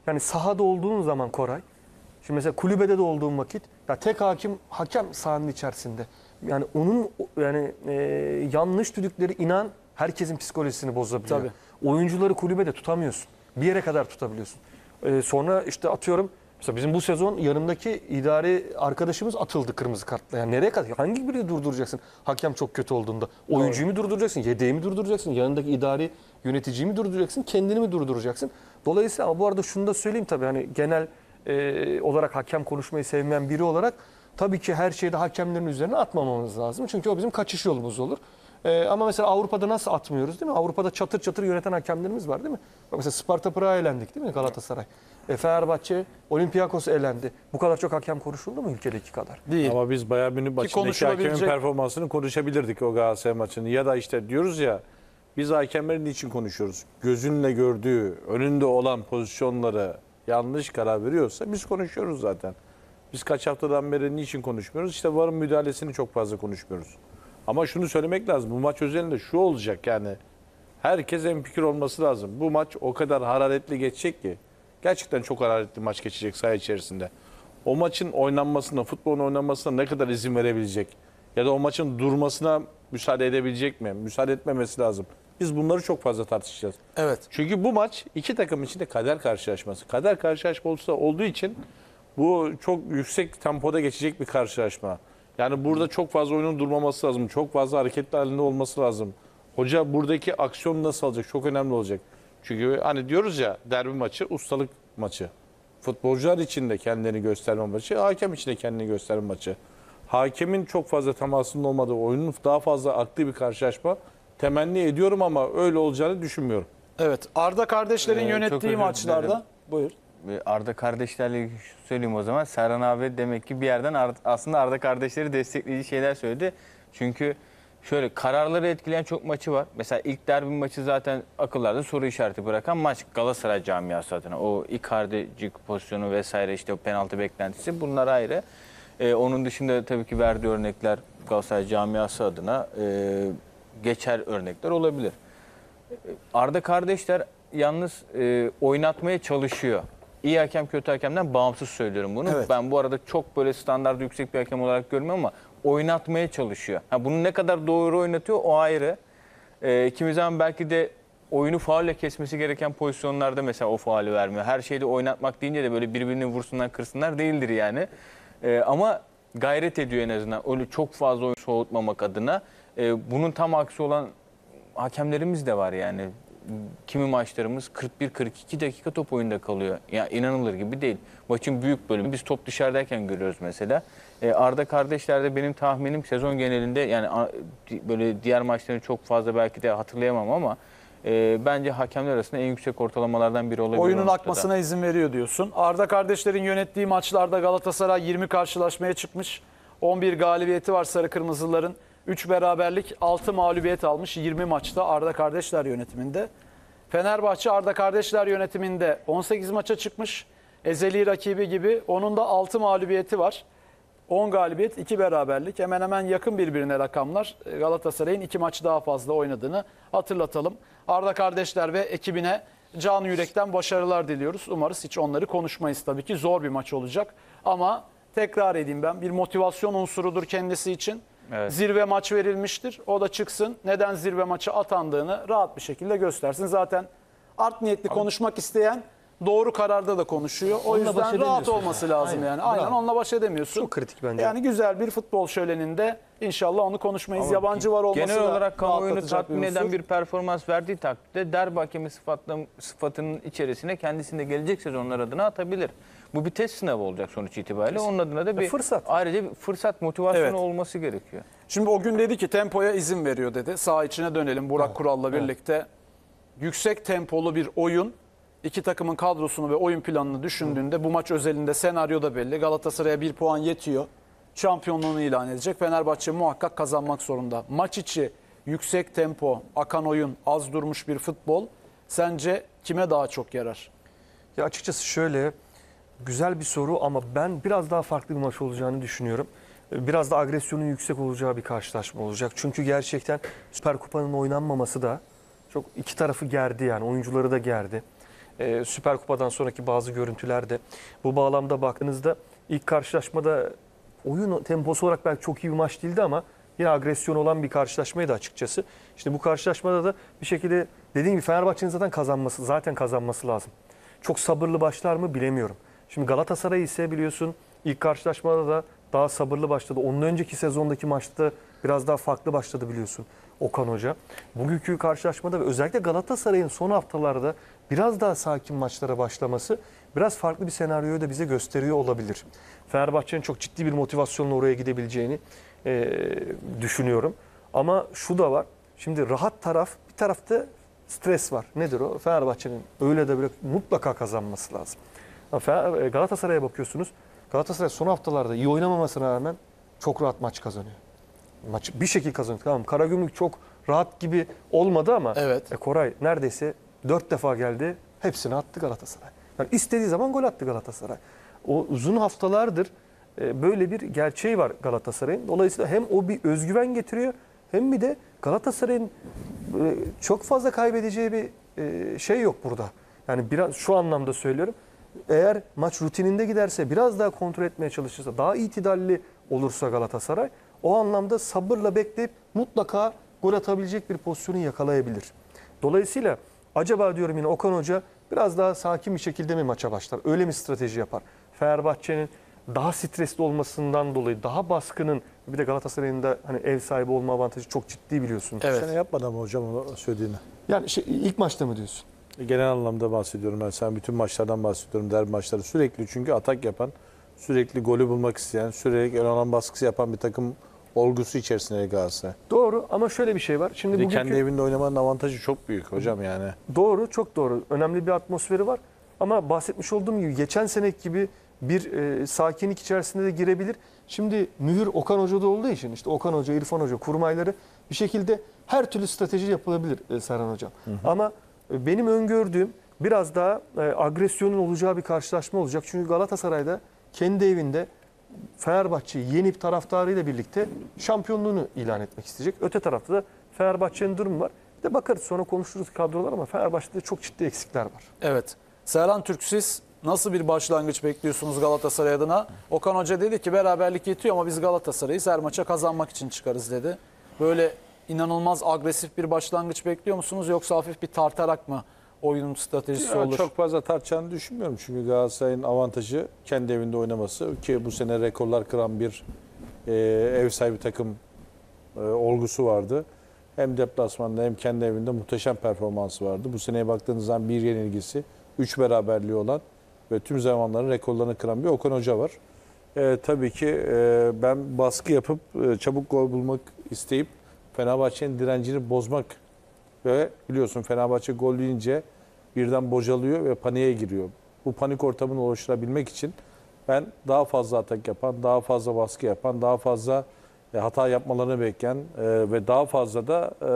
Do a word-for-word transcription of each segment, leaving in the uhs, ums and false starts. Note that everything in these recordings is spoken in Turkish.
Yani sahada olduğun zaman Koray, şimdi mesela kulübede de olduğum vakit ya tek hakim hakem sahanın içerisinde. Yani onun yani e, yanlış düdükleri inan herkesin psikolojisini bozabiliyor. Tabii. Oyuncuları kulübede tutamıyorsun. Bir yere kadar tutabiliyorsun. E, sonra işte atıyorum mesela bizim bu sezon yanımdaki idari arkadaşımız atıldı kırmızı kartla. Yani nereye kadar? Hangi birini durduracaksın? Hakem çok kötü olduğunda. Oyuncuyu mu durduracaksın? Yedeği mi durduracaksın? Yanındaki idari yöneticiyi mi durduracaksın? Kendini mi durduracaksın? Dolayısıyla ama bu arada şunu da söyleyeyim tabii hani genel e, olarak hakem konuşmayı sevmeyen biri olarak tabii ki her şeyde hakemlerin üzerine atmamamız lazım. Çünkü o bizim kaçış yolumuz olur. Ee, ama mesela Avrupa'da nasıl atmıyoruz değil mi? Avrupa'da çatır çatır yöneten hakemlerimiz var değil mi? Bak mesela Sparta Prag'a elendik değil mi Galatasaray? E, Fenerbahçe, Olympiakos elendi. Bu kadar çok hakem konuşuldu mu ülkedeki kadar? Değil. Ama biz Bayern Münih maçındaki hakemin performansını konuşabilirdik o Galatasaray maçını. Ya da işte diyoruz ya biz hakemlerin niçin konuşuyoruz? Gözünle gördüğü, önünde olan pozisyonları yanlış karar veriyorsa biz konuşuyoruz zaten. Biz kaç haftadan beri niçin konuşmuyoruz? İşte V A R'ın müdahalesini çok fazla konuşmuyoruz. Ama şunu söylemek lazım. Bu maç özelinde şu olacak yani. Herkes hemfikir olması lazım. Bu maç o kadar hararetli geçecek ki. Gerçekten çok hararetli maç geçecek saha içerisinde. O maçın oynanmasına, futbolun oynanmasına ne kadar izin verebilecek? Ya da o maçın durmasına müsaade edebilecek mi? Müsaade etmemesi lazım. Biz bunları çok fazla tartışacağız. Evet. Çünkü bu maç iki takım için de kader karşılaşması. Kader karşılaşması olduğu için bu çok yüksek tempoda geçecek bir karşılaşma. Yani burada çok fazla oyunun durmaması lazım. Çok fazla hareketli halinde olması lazım. Hoca buradaki aksiyonu nasıl alacak? Çok önemli olacak. Çünkü hani diyoruz ya derbi maçı, ustalık maçı. Futbolcular için de kendini gösterme maçı, hakem için de kendini gösterme maçı. Hakemin çok fazla temasının olmadığı, oyunun daha fazla aktığı bir karşılaşma temenni ediyorum ama öyle olacağını düşünmüyorum. Evet. Arda kardeşlerin Ee, çok yönettiği özür maçlarda dilerim. buyur. Arda kardeşlerle ilgili şu söyleyeyim o zaman. Serhan abi demek ki bir yerden Ar- aslında Arda kardeşleri destekleyici şeyler söyledi. Çünkü şöyle kararları etkileyen çok maçı var. Mesela ilk derbi maçı zaten akıllarda soru işareti bırakan maç Galatasaray camiası adına. O Icardi'cik pozisyonu vesaire işte o penaltı beklentisi bunlar ayrı. Ee, onun dışında tabii ki verdiği örnekler Galatasaray camiası adına e, geçer örnekler olabilir. Arda kardeşler yalnız e, oynatmaya çalışıyor. İyi hakem kötü hakemden bağımsız söylüyorum bunu. Evet. Ben bu arada çok böyle standartı yüksek bir hakem olarak görmüyorum ama oynatmaya çalışıyor. Ha, bunu ne kadar doğru oynatıyor o ayrı. E, kimi zaman belki de oyunu faulle kesmesi gereken pozisyonlarda mesela o faulü vermiyor. Her şeyde oynatmak deyince de böyle birbirini vursunlar kırsınlar değildir yani. E, ama gayret ediyor en azından. Öyle çok fazla oyun soğutmamak adına. E, bunun tam aksi olan hakemlerimiz de var yani. Kimi maçlarımız kırk bir kırk iki dakika top oyunda kalıyor. Ya inanılır gibi değil. Maçın büyük bölümü biz top dışarıdayken görüyoruz mesela. Ee, Arda kardeşlerde benim tahminim sezon genelinde yani a- di- böyle diğer maçlarını çok fazla belki de hatırlayamam ama e, bence hakemler arasında en yüksek ortalamalardan biri olabilir. Oyunun o noktada. akmasına izin veriyor diyorsun. Arda kardeşlerin yönettiği maçlarda Galatasaray yirmi karşılaşmaya çıkmış. on bir galibiyeti var sarı kırmızıların. üç beraberlik, altı mağlubiyet almış yirmi maçta Arda kardeşler yönetiminde. Fenerbahçe Arda kardeşler yönetiminde on sekiz maça çıkmış. Ezeli rakibi gibi. Onun da altı mağlubiyeti var. on galibiyet, iki beraberlik. Hemen hemen yakın birbirine rakamlar. Galatasaray'ın iki maç daha fazla oynadığını hatırlatalım. Arda kardeşler ve ekibine canı yürekten başarılar diliyoruz. Umarız hiç onları konuşmayız tabii ki. Zor bir maç olacak. Ama tekrar edeyim ben bir motivasyon unsurudur kendisi için. Evet. Zirve maç verilmiştir. O da çıksın. Neden zirve maçı atandığını rahat bir şekilde göstersin. Zaten art niyetli konuşmak isteyen doğru kararda da konuşuyor. O Onunla baş yüzden rahat edemiyorsun. olması lazım Aynen. yani. Aynen Bravo. onunla baş edemiyorsun. Çok kritik bence. Yani güzel bir futbol şöleninde inşallah onu konuşmayız. Ama Yabancı var olması genel da olarak kamuoyunu rahatlatacak tatmin bir eden unsur. bir performans verdiği takdirde derbi hakemi sıfatla, sıfatının içerisine kendisinde gelecek sezonlar adına atabilir. Bu bir test sınavı olacak sonuç itibariyle. Onun adına da bir fırsat. ayrıca bir fırsat motivasyonu Evet. olması gerekiyor. Şimdi o gün dedi ki tempoya izin veriyor dedi. Sağ içine dönelim Burak Kural'la birlikte. Yüksek tempolu bir oyun. İki takımın kadrosunu ve oyun planını düşündüğünde bu maç özelinde senaryo da belli. Galatasaray'a bir puan yetiyor. Şampiyonluğunu ilan edecek. Fenerbahçe muhakkak kazanmak zorunda. Maç içi yüksek tempo, akan oyun, az durmuş bir futbol sence kime daha çok yarar? Ya açıkçası şöyle güzel bir soru ama ben biraz daha farklı bir maç olacağını düşünüyorum. Biraz da agresyonun yüksek olacağı bir karşılaşma olacak. Çünkü gerçekten Süper Kupa'nın oynanmaması da çok iki tarafı gerdi yani oyuncuları da gerdi. E, Süper Kupa'dan sonraki bazı görüntülerde. Bu bağlamda baktığınızda ilk karşılaşmada oyun temposu olarak belki çok iyi bir maç değildi ama yine agresyon olan bir karşılaşmaydı açıkçası. İşte bu karşılaşmada da bir şekilde dediğim gibi Fenerbahçe'nin zaten kazanması, zaten kazanması lazım. Çok sabırlı başlar mı bilemiyorum. Şimdi Galatasaray ise biliyorsun ilk karşılaşmada da daha sabırlı başladı. Ondan önceki sezondaki maçta biraz daha farklı başladı biliyorsun Okan Hoca. Bugünkü karşılaşmada ve özellikle Galatasaray'ın son haftalarda biraz daha sakin maçlara başlaması biraz farklı bir senaryoyu da bize gösteriyor olabilir. Fenerbahçe'nin çok ciddi bir motivasyonla oraya gidebileceğini e, düşünüyorum. Ama şu da var. Şimdi rahat taraf, bir tarafta stres var. Nedir o? Fenerbahçe'nin öyle de böyle mutlaka kazanması lazım. Galatasaray'a bakıyorsunuz. Galatasaray son haftalarda iyi oynamamasına rağmen çok rahat maç kazanıyor. Maçı bir şekilde kazanıyor. Tamam, Karagümrük çok rahat gibi olmadı ama Evet. e, Koray neredeyse dört defa geldi. Hepsini attı Galatasaray. Yani istediği zaman gol attı Galatasaray. O uzun haftalardır e, böyle bir gerçeği var Galatasaray'ın. Dolayısıyla hem o bir özgüven getiriyor hem bir de Galatasaray'ın e, çok fazla kaybedeceği bir e, şey yok burada. Yani biraz şu anlamda söylüyorum. Eğer maç rutininde giderse, biraz daha kontrol etmeye çalışırsa, daha itidalli olursa Galatasaray, o anlamda sabırla bekleyip mutlaka gol atabilecek bir pozisyonu yakalayabilir. Dolayısıyla acaba diyorum yine Okan Hoca biraz daha sakin bir şekilde mi maça başlar? Öyle mi strateji yapar? Fenerbahçe'nin daha stresli olmasından dolayı, daha baskının, bir de Galatasaray'ın da hani ev sahibi olma avantajı çok ciddi biliyorsun. Evet. Sene yapmadı ama hocam o söylediğini. Yani şey, ilk maçta mı diyorsun? Genel anlamda bahsediyorum ben. Sen bütün maçlardan bahsediyorum. Derbi maçları sürekli çünkü atak yapan, sürekli golü bulmak isteyen, sürekli ön alan baskısı yapan bir takım olgusu içerisinde Galatasaray. Doğru ama şöyle bir şey var. Şimdi Bir de bugünkü... kendi evinde oynamanın avantajı çok büyük hocam yani. Doğru, çok doğru. Önemli bir atmosferi var. Ama bahsetmiş olduğum gibi geçen seneki gibi bir e, sakinlik içerisinde de girebilir. Şimdi mühür Okan Hoca'da olduğu için işte Okan Hoca, İrfan Hoca, kurmayları bir şekilde her türlü strateji yapılabilir e, Serhan Hocam. Hı hı. Ama e, benim öngördüğüm biraz daha e, agresyonun olacağı bir karşılaşma olacak. Çünkü Galatasaray'da kendi evinde Fenerbahçe'yi yenip taraftarıyla birlikte şampiyonluğunu ilan etmek isteyecek. Öte tarafta da Fenerbahçe'nin durumu var. Bir de bakarız sonra konuşuruz kadrolar ama Fenerbahçe'de çok ciddi eksikler var. Evet. Serhan Türk, siz nasıl bir başlangıç bekliyorsunuz Galatasaray adına? Okan Hoca dedi ki beraberlik yetiyor ama biz Galatasaray'ı her maça kazanmak için çıkarız dedi. Böyle inanılmaz agresif bir başlangıç bekliyor musunuz yoksa hafif bir tartarak mı oyunun stratejisi Ya olur? çok fazla tartacağını düşünmüyorum. Çünkü Galatasaray'ın avantajı kendi evinde oynaması ki bu sene rekorlar kıran bir e, ev sahibi takım e, olgusu vardı. Hem deplasmanda hem kendi evinde muhteşem performansı vardı. Bu seneye baktığınız zaman bir yenilgisi, üç beraberliği olan ve tüm zamanların rekorlarını kıran bir Okan Hoca var. E, tabii ki e, ben baskı yapıp e, çabuk gol bulmak isteyip Fenerbahçe'nin direncini bozmak ve biliyorsun Fenerbahçe gol yiyince birden bocalıyor ve paniğe giriyor. Bu panik ortamını oluşturabilmek için ben daha fazla atak yapan, daha fazla baskı yapan, daha fazla hata yapmalarını bekleyen e, ve daha fazla da e,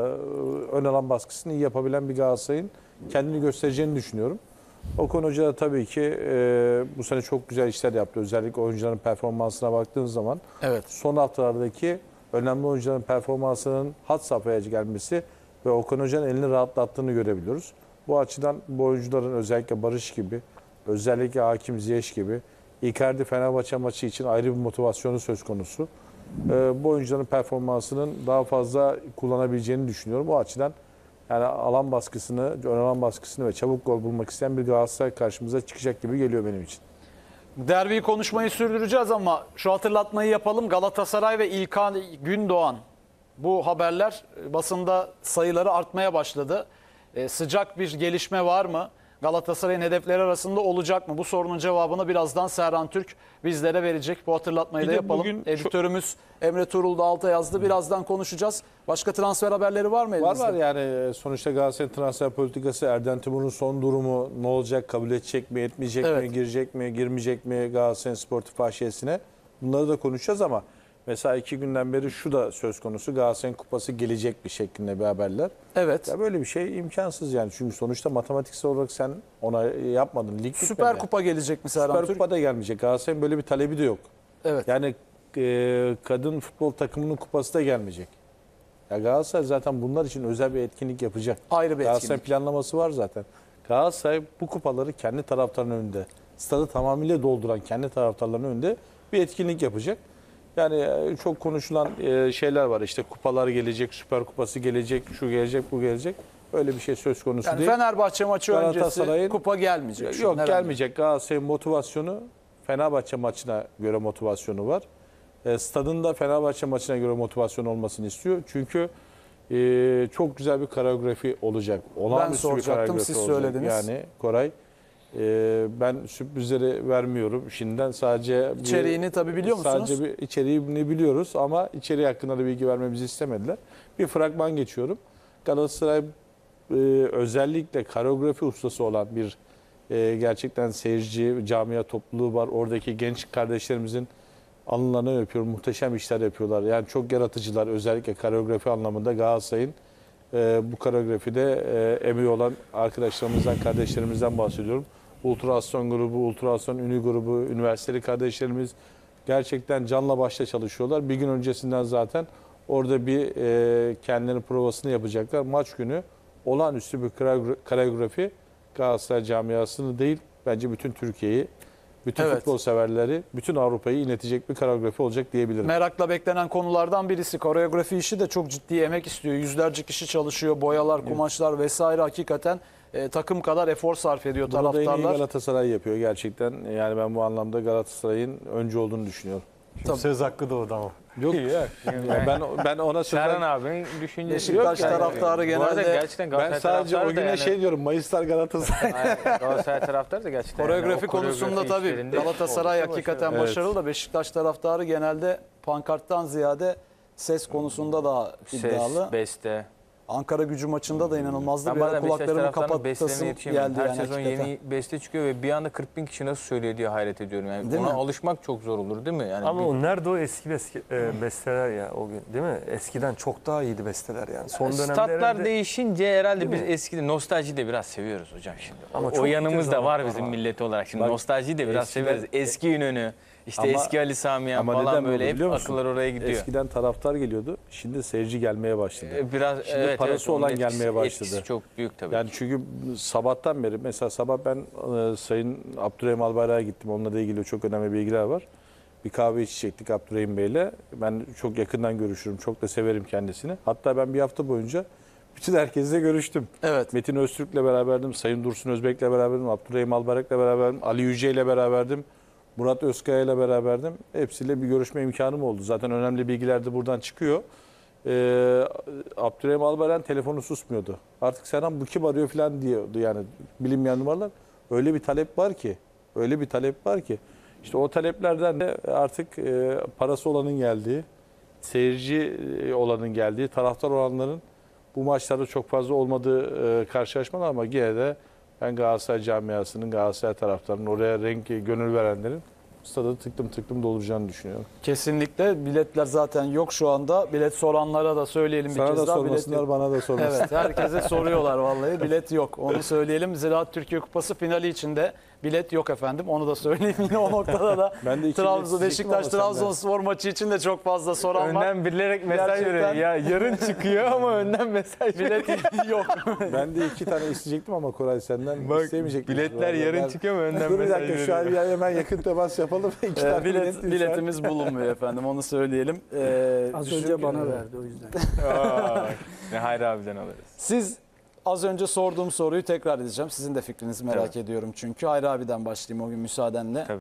ön alan baskısını iyi yapabilen bir Galatasaray'ın kendini göstereceğini düşünüyorum. Okan Hoca da tabii ki e, bu sene çok güzel işler yaptı. Özellikle oyuncuların performansına baktığınız zaman Evet. son haftalardaki önemli oyuncuların performansının had safhaya gelmesi ve Okan Hoca'nın elini rahatlattığını görebiliyoruz. Bu açıdan bu oyuncuların özellikle Barış gibi, özellikle Hakim Ziyech gibi, Icardi Fenerbahçe maçı için ayrı bir motivasyonu söz konusu. Ee, bu oyuncuların performansının daha fazla kullanabileceğini düşünüyorum. Bu açıdan yani alan baskısını, ön alan baskısını ve çabuk gol bulmak isteyen bir Galatasaray karşımıza çıkacak gibi geliyor benim için. Derbiyi konuşmayı sürdüreceğiz ama şu hatırlatmayı yapalım. Galatasaray ve İlkan Gündoğan, bu haberler basında sayıları artmaya başladı. Ee, sıcak bir gelişme var mı? Galatasaray'ın hedefleri arasında olacak mı? Bu sorunun cevabını birazdan Serhan Türk bizlere verecek. Bu hatırlatmayı Bir da de yapalım. bugün Editörümüz Emre Tuğrul da alta yazdı. Birazdan konuşacağız. Başka transfer haberleri var mı elinizde? Var var yani sonuçta Galatasaray'ın transfer politikası, Erden Timur'un son durumu ne olacak, kabul edecek mi, etmeyecek Evet. mi, girecek mi, girmeyecek mi Galatasaray'ın sportif fahşiyesine, bunları da konuşacağız ama mesela iki günden beri şu da söz konusu, Galatasaray'ın kupası gelecek bir şeklinde bir haberler. Evet. Ya böyle bir şey imkansız yani çünkü sonuçta matematiksel olarak sen ona yapmadın. Lig Süper bitmedi. Kupa gelecek mi Serhan Süper Türk? Kupa da gelmeyecek. Galatasaray'ın böyle bir talebi de yok. Evet. Yani e, kadın futbol takımının kupası da gelmeyecek. Ya Galatasaray zaten bunlar için özel bir etkinlik yapacak. Ayrı bir Galatasaray etkinlik. planlaması var zaten. Galatasaray bu kupaları kendi taraftarının önünde, stadı tamamıyla dolduran kendi taraftarlarının önünde bir etkinlik yapacak. Yani e, çok konuşulan e, şeyler var. İşte kupalar gelecek, Süper Kupası gelecek, şu gelecek, bu gelecek. Öyle bir şey söz konusu Yani değil. Fenerbahçe maçı öncesi Galatasaray'ın- kupa gelmeyecek. şu Yok an herhalde. gelmeyecek. Galatasaray'ın motivasyonu Fenerbahçe maçına göre motivasyonu var. E, stadın da Fenerbahçe maçına göre motivasyon olmasını istiyor. Çünkü e, çok güzel bir koreografi olacak. Olağanüstü bir soracaktım, koreografi siz olacak. söylediniz. Yani Koray, e, ben sürprizleri vermiyorum. Şimdiden sadece bir- İçeriğini tabii biliyor musunuz? Sadece bir içeriğini biliyoruz ama içeriği hakkında da bilgi vermemizi istemediler. Bir fragman geçiyorum. Galatasaray e, özellikle koreografi ustası olan bir e, gerçekten seyirci, camia topluluğu var. Oradaki genç kardeşlerimizin alınlarını öpüyorum. Muhteşem işler yapıyorlar. Yani çok yaratıcılar, özellikle koreografi anlamında Galatasaray'ın e, bu koreografide e, emeği olan arkadaşlarımızdan, kardeşlerimizden bahsediyorum. Ultrason grubu, Ultrason Ünü grubu, üniversiteli kardeşlerimiz gerçekten canla başla çalışıyorlar. Bir gün öncesinden zaten orada bir e, kendilerinin provasını yapacaklar. Maç günü olağanüstü bir koreogra- koreografi Galatasaray camiasını değil, bence bütün Türkiye'yi, bütün Evet. futbol severleri, bütün Avrupa'yı inletecek bir koreografi olacak diyebilirim. Merakla beklenen konulardan birisi. Koreografi işi de çok ciddi emek istiyor. Yüzlerce kişi çalışıyor. Boyalar, kumaşlar vesaire hakikaten e, takım kadar efor sarf ediyor Bunu da en iyi taraftarlar. Galatasaray yapıyor gerçekten. Yani ben bu anlamda Galatasaray'ın önce olduğunu düşünüyorum. Söz hakkı doğdu ama. Yok. Yani Yani ben ben ona Serhan sözden, abinin düşüncesi Beşiktaş yok yani. taraftarı Bu arada genelde- gerçekten ben Galatasaray sadece taraftarı o da güne yani- şey diyorum. Mayıslar Galatasaray. Aynen, Galatasaray taraftarı da gerçekten. Koreografi yani o konusunda koreografi tabii işlerinde Galatasaray oldukça hakikaten başarılı. başarılı da Beşiktaş taraftarı genelde pankarttan ziyade ses konusunda da iddialı. Ses, beste. Ankara Gücü maçında da inanılmazdı. Ben Bir ara bazen Beşiktaş kulaklarımı taraftarının bestelerine kapatasım yetişemiyorum. geldi Her yani sezon hakikaten. yeni beste çıkıyor ve bir anda kırk bin kişi nasıl söylüyor diye hayret ediyorum. Yani Değil ona mi? alışmak çok zor olur değil mi? Yani Ama bir- o nerede o eski beske- e, besteler ya o gün değil mi? Eskiden çok daha iyiydi besteler yani. Son dönemde Statlar herhalde- değişince herhalde Değil biz mi? eskide nostaljiyi de biraz seviyoruz hocam şimdi. Ama o çok yanımız güzel da var zamanlar bizim var. millet olarak. Şimdi Bak, nostaljiyi de biraz eskiden- severiz. Eski İnönü, işte Ama- eski Ali Samiyan ama falan neden böyle oldu hep biliyor musun? akıllar oraya gidiyor. Eskiden taraftar geliyordu. Şimdi seyirci gelmeye başladı. Ee, Biraz Şimdi evet, parası evet, onun olan etkisi- gelmeye başladı. Etkisi çok büyük tabii. Yani çünkü sabahtan beri, mesela sabah ben e, Sayın Abdurrahim Albayrak'a gittim. Onunla da ilgili çok önemli bilgiler var. Bir kahve içecektik Abdurrahim Bey'le. Ben çok yakından görüşürüm. Çok da severim kendisini. Hatta ben bir hafta boyunca bütün herkesle görüştüm. Evet. Metin Öztürk'le beraberdim. Sayın Dursun Özbek'le beraberdim. Abdurrahim Albayrak'la beraberdim. Ali Yüce'yle beraberdim. Murat Özkaya'yla beraberdim. Hepsiyle bir görüşme imkanım oldu. Zaten önemli bilgiler de buradan çıkıyor. Ee, Abdurrahim Albayrak'ın telefonu susmuyordu. Artık Serhan bu kim arıyor falan diyordu yani bilinmeyen numaralar. Öyle bir talep var ki, öyle bir talep var ki. İşte o taleplerden de artık e, parası olanın geldiği, seyirci e, olanın geldiği, taraftar olanların bu maçlarda çok fazla olmadığı e, karşılaşmalar ama yine de ben Galatasaray camiasının, Galatasaray taraftarının, oraya renk, gönül verenlerin stadı tıklım tıklım dolduracağını düşünüyorum. Kesinlikle. Biletler zaten yok şu anda. Bilet soranlara da söyleyelim bir Sana kez da daha. Bilet sormasınlar, yok. bana da sormasınlar. Evet, herkese soruyorlar vallahi. Bilet yok. Onu söyleyelim. Ziraat Türkiye Kupası finali içinde bilet yok efendim. Onu da söyleyeyim. Yine o noktada da Ben de iki Trabzon, bilet isteyecektim Beşiktaş, ama senden. Trabzonspor maçı için de çok fazla soran var. Önden bilerek mesaj Gerçekten- veriyor. Ya yarın çıkıyor ama önden mesaj veriyor. Bilet yok. Ben de iki tane isteyecektim ama Koray senden Bak, istemeyecektim. biletler yarın çıkıyor mu önden Dur bir mesaj dakika şu an veriyor. ya hemen yakın temas yapalım. İki Ee, tane bilet, bilet lütfen. biletimiz bulunmuyor efendim. Onu söyleyelim. Ee, Az düşün- önce bana verdi o yüzden. Aa, ne Hayri abiden alırız. Siz az önce sorduğum soruyu tekrar edeceğim. Sizin de fikrinizi merak ediyorum çünkü. Hayri abiden başlayayım o gün müsaadenle. Tabii.